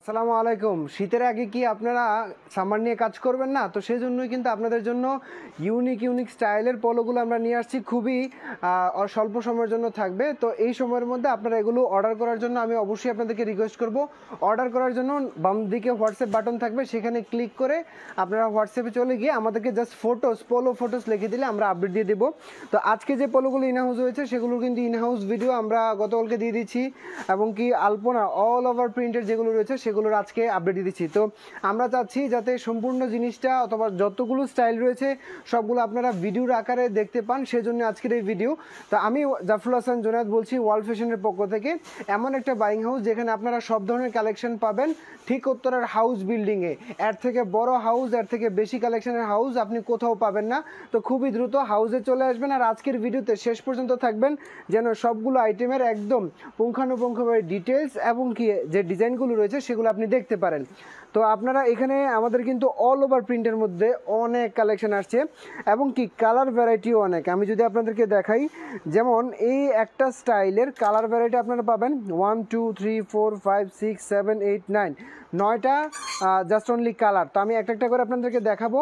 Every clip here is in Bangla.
আসসালামু আলাইকুম। শীতের আগে কি আপনারা সামার নিয়ে কাজ করবেন না? তো সেই জন্যই কিন্তু আপনাদের জন্য ইউনিক স্টাইলের পোলোগুলো আমরা নিয়ে আসছি। খুবই স্বল্প সময়ের জন্য থাকবে। তো এই সময়ের মধ্যে আপনারা এগুলো অর্ডার করার জন্য আমি অবশ্যই আপনাদেরকে রিকোয়েস্ট করব, অর্ডার করার জন্য বাম দিকে হোয়াটসঅ্যাপ বাটন থাকবে, সেখানে ক্লিক করে আপনারা হোয়াটসঅ্যাপে চলে গিয়ে আমাদেরকে জাস্ট পোলো ফটোস লিখে দিলে আমরা আপডেট দিয়ে দেবো। তো আজকে যে পোলোগুলো ইনহাউস হয়েছে সেগুলোর কিন্তু ইনহাউস ভিডিও আমরা গতকালকে দিয়ে দিচ্ছি, এবং কি আলপনা অল ওভার প্রিন্টের যেগুলো রয়েছে সেগুলোর আজকে আপডেট দিয়ে দিচ্ছি। তো আমরা চাচ্ছি যাতে সম্পূর্ণ জিনিসটা অথবা যতগুলো স্টাইল রয়েছে সবগুলো আপনারা ভিডিওর আকারে দেখতে পান, সেজন্য আজকের এই ভিডিও। তো আমি জাফরুল হাসান জোনায়েদ বলছি ওয়ার্ল্ড ফ্যাশনের পক্ষ থেকে। এমন একটা বাইং হাউস যেখানে আপনারা সব ধরনের কালেকশন পাবেন ঠিক উত্তরার হাউস বিল্ডিংয়ে। এর থেকে বড় হাউস, এর থেকে বেশি কালেকশনের হাউস আপনি কোথাও পাবেন না। তো খুবই দ্রুত হাউসে চলে আসবেন, আর আজকের ভিডিওতে শেষ পর্যন্ত থাকবেন যেন সবগুলো আইটেমের একদম পুঙ্খানুপুঙ্খভাবে ডিটেলস এবং কি যে ডিজাইনগুলো রয়েছে সেগুলো আপনি দেখতে পারেন। তো আপনারা এখানে আমাদের কিন্তু অল ওভার প্রিন্টের মধ্যে অনেক কালেকশন আসছে, এবং কি কালার ভ্যারাইটিও অনেক। আমি যদি আপনাদেরকে দেখাই, যেমন এই একটা স্টাইলের কালার ভ্যারাইটি আপনারা পাবেন 1 2 3 4 5 6 7 8 9 9টা জাস্ট অনলি কালার। তো আমি একটা একটা করে আপনাদেরকে দেখাবো।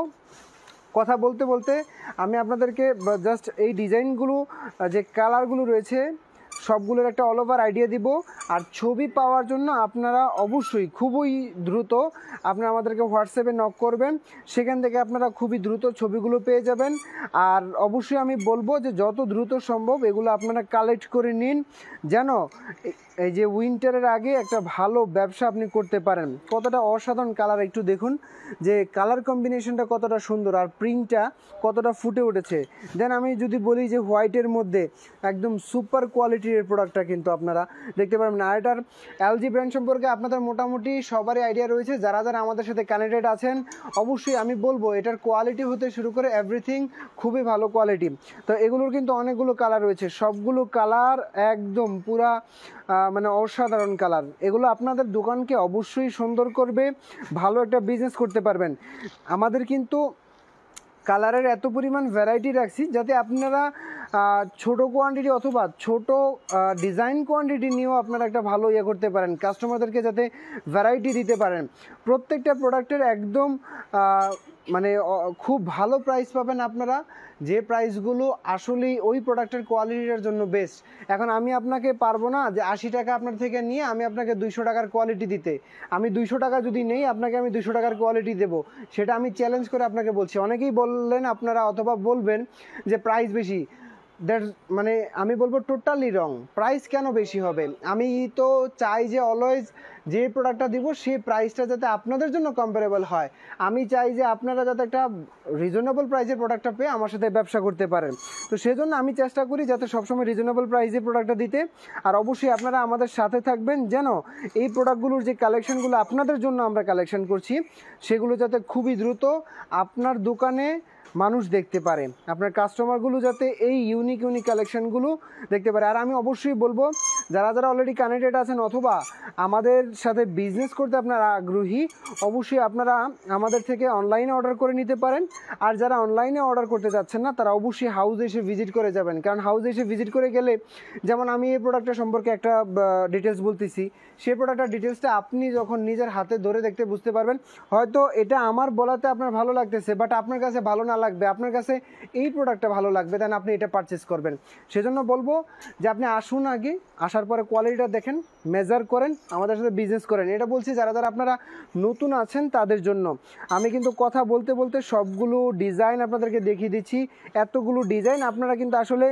কথা বলতে বলতে আমি আপনাদেরকে জাস্ট এই ডিজাইনগুলো যে কালারগুলো রয়েছে সবগুলোর একটা অল ওভার আইডিয়া দিব। আর ছবি পাওয়ার জন্য আপনারা অবশ্যই খুবই দ্রুত আপনারা আমাদেরকে হোয়াটসঅ্যাপে নক করবেন, সেখান থেকে আপনারা খুবই দ্রুত ছবিগুলো পেয়ে যাবেন। আর অবশ্যই আমি বলবো যে যত দ্রুত সম্ভব এগুলো আপনারা কালেক্ট করে নিন, যেন এই যে উইন্টারের আগে একটা ভালো ব্যবসা আপনি করতে পারেন। কতটা অসাধারণ কালার একটু দেখুন, যে কালার কম্বিনেশনটা কতটা সুন্দর আর প্রিন্টটা কতটা ফুটে উঠেছে। দেন আমি যদি বলি যে হোয়াইটের মধ্যে একদম সুপার কোয়ালিটির প্রোডাক্টটা কিন্তু আপনারা দেখতে পারবেন। আর এটার এলজি ব্র্যান্ড সম্পর্কে আপনাদের মোটামুটি সবারই আইডিয়া রয়েছে, যারা যারা আমাদের সাথে কানেক্টেড আছেন। অবশ্যই আমি বলবো এটার কোয়ালিটি হতে শুরু করে এভরিথিং খুবই ভালো কোয়ালিটি। তো এগুলোর কিন্তু অনেকগুলো কালার রয়েছে, সবগুলো কালার একদম পুরা মানে অসাধারণ কালার। এগুলো আপনাদের দোকানকে অবশ্যই সুন্দর করবে, ভালো একটা বিজনেস করতে পারবেন। আমাদের কিন্তু কালারের এত পরিমাণ ভ্যারাইটি রাখছি যাতে আপনারা ছোট কোয়ান্টিটি অথবা ছোট ডিজাইন কোয়ান্টিটি নিয়েও আপনারা একটা ভালো ইয়ে করতে পারেন, কাস্টমারদেরকে যাতে ভ্যারাইটি দিতে পারেন। প্রত্যেকটা প্রোডাক্টের একদম মানে খুব ভালো প্রাইস পাবেন আপনারা, যে প্রাইসগুলো আসলেই ওই প্রোডাক্টের কোয়ালিটির জন্য বেস্ট। এখন আমি আপনাকে পারবো না যে 80 টাকা আপনার থেকে নিয়ে আমি আপনাকে 200 টাকার কোয়ালিটি দিতে। আমি 200 টাকা যদি নেই আপনাকে আমি 200 টাকার কোয়ালিটি দেবো, সেটা আমি চ্যালেঞ্জ করে আপনাকে বলছি। অনেকেই বললেন আপনারা অথবা বলবেন যে প্রাইস বেশি, দ্যাট মানে আমি বলবো টোটালি রং। প্রাইস কেন বেশি হবে? আমি তো চাই যে অলওয়েজ যে প্রোডাক্টটা দিব সেই প্রাইসটা যাতে আপনাদের জন্য কম্পারেবল হয়। আমি চাই যে আপনারা যাতে একটা রিজনেবল প্রাইসের প্রোডাক্টটা পেয়ে আমার সাথে ব্যবসা করতে পারেন। তো সেজন্য আমি চেষ্টা করি যাতে সবসময় রিজনেবল প্রাইসে প্রোডাক্টটা দিতে। আর অবশ্যই আপনারা আমাদের সাথে থাকবেন যেন এই প্রোডাক্টগুলোর যে কালেকশনগুলো আপনাদের জন্য আমরা কালেকশন করছি সেগুলো যাতে খুবই দ্রুত আপনার দোকানে মানুষ দেখতে পারে, আপনার কাস্টমারগুলো যাতে এই ইউনিক কালেকশনগুলো দেখতে পারে। আর আমি অবশ্যই বলবো যারা যারা অলরেডি কানেক্টেড আছেন অথবা আমাদের সাথে বিজনেস করতে আপনারা আগ্রহী, অবশ্যই আপনারা আমাদের থেকে অনলাইনে অর্ডার করে নিতে পারেন। আর যারা অনলাইনে অর্ডার করতে যাচ্ছেন না তারা অবশ্যই হাউসে এসে ভিজিট করে যাবেন, কারণ হাউসে এসে ভিজিট করে গেলে, যেমন আমি এই প্রোডাক্টটা সম্পর্কে একটা ডিটেলস বলতেছি, সেই প্রোডাক্টের ডিটেলসটা আপনি যখন নিজের হাতে ধরে দেখতে বুঝতে পারবেন। হয়তো এটা আমার বলাতে আপনার ভালো লাগতেছে, বাট আপনার কাছে ভালো না লাগবে, আপনার কাছে এই প্রোডাক্টটা ভালো লাগবে, দেন আপনি এটা পারচেস করবেন। সেজন্য বলবো যে আপনি আসুন, আগে আসার পরে কোয়ালিটিটা দেখেন, মেজার করেন, আমাদের সাথে বিজনেস করেন। এটা বলছি যারা যারা আপনারা নতুন আছেন তাদের জন্য। আমি কিন্তু কথা বলতে বলতে সবগুলো ডিজাইন আপনাদেরকে দেখিয়ে দিচ্ছি। এতগুলো ডিজাইন আপনারা কিন্তু আসলে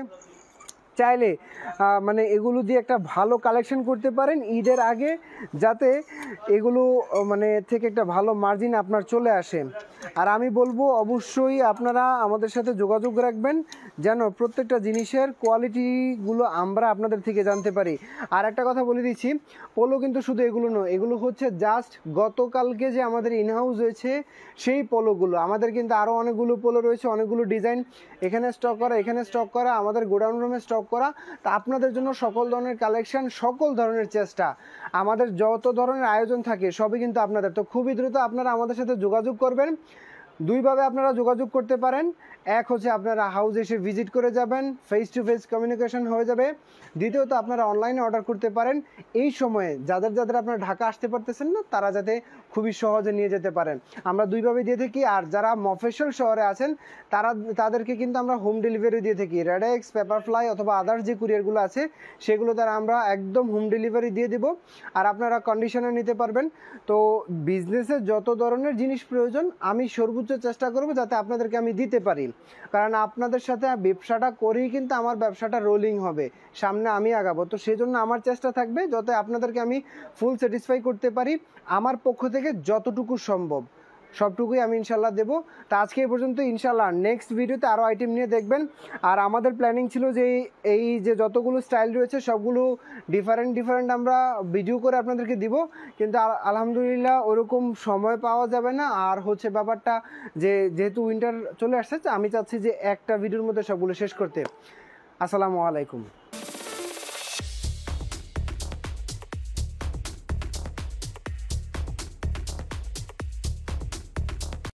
চাইলে মানে এগুলো দিয়ে একটা ভালো কালেকশন করতে পারেন ঈদের আগে, যাতে এগুলো মানে থেকে একটা ভালো মার্জিন আপনার চলে আসে। আর আমি বলবো অবশ্যই আপনারা আমাদের সাথে যোগাযোগ রাখবেন যেন প্রত্যেকটা জিনিসের কোয়ালিটিগুলো আমরা আপনাদের থেকে জানতে পারি। আর একটা কথা বলে দিচ্ছি, পোলো কিন্তু শুধু এগুলো নয়, এগুলো হচ্ছে জাস্ট গতকালকে যে আমাদের ইনহাউস হয়েছে সেই পোলোগুলো। আমাদের কিন্তু আরও অনেকগুলো পোলো রয়েছে, অনেকগুলো ডিজাইন এখানে স্টক করা, এখানে স্টক করা, আমাদের গোডাউন রুমে স্টক করা। তা আপনাদের জন্য সকল ধরনের কালেকশন, সকল ধরনের চেষ্টা, আমাদের যত ধরনের আয়োজন থাকে সবই কিন্তু আপনাদের। তো খুবই দ্রুত আপনারা আমাদের সাথে যোগাযোগ করবেন। দুইভাবে আপনারা যোগাযোগ করতে পারেন। এক হচ্ছে আপনারা হাউস এসে ভিজিট করে যাবেন, ফেস টু ফেস কমিউনিকেশন হয়ে যাবে। দ্বিতীয়ত আপনারা অনলাইনে অর্ডার করতে পারেন। এই সময়ে যাদের আপনারা ঢাকা আসতে পারতেছেন না তারা যাতে খুবই সহজে নিয়ে যেতে পারেন, আমরা দুইভাবে দিয়ে থাকি। আর যারা মফস্বল শহরে আছেন তাদেরকে কিন্তু আমরা হোম ডেলিভারি দিয়ে থাকি। রেডেক্স, পেপারফ্লাই অথবা আদার্স যে কুরিয়ারগুলো আছে সেগুলো দ্বারা আমরা একদম হোম ডেলিভারি দিয়ে দেব, আর আপনারা কন্ডিশনে নিতে পারবেন। তো বিজনেসে যত ধরনের জিনিস প্রয়োজন আমি সর্বোচ্চ চেষ্টা করব যাতে আপনাদেরকে আমি দিতে পারি, কারণ আপনাদের সাথে ব্যবসাটা করেই কিন্তু আমার ব্যবসাটা রোলিং হবে, সামনে আমি আগাবো। তো সেই জন্য আমার চেষ্টা থাকবে যাতে আপনাদেরকে আমি ফুল স্যাটিসফাই করতে পারি, আমার পক্ষ থেকে যতটুকু সম্ভব সবটুকুই আমি ইনশাল্লাহ দেবো। তো আজকে এই পর্যন্ত, ইনশাল্লাহ নেক্সট ভিডিওতে আরও আইটেম নিয়ে দেখবেন। আর আমাদের প্ল্যানিং ছিল যে এই যে যতগুলো স্টাইল রয়েছে সবগুলো ডিফারেন্ট আমরা ভিডিও করে আপনাদেরকে দিব, কিন্তু আলহামদুলিল্লাহ ওরকম সময় পাওয়া যাবে না। আর হচ্ছে ব্যাপারটা যেহেতু উইন্টার চলে আসছে আমি চাচ্ছি যে একটা ভিডিওর মধ্যে সবগুলো শেষ করতে। আসসালামু আলাইকুম।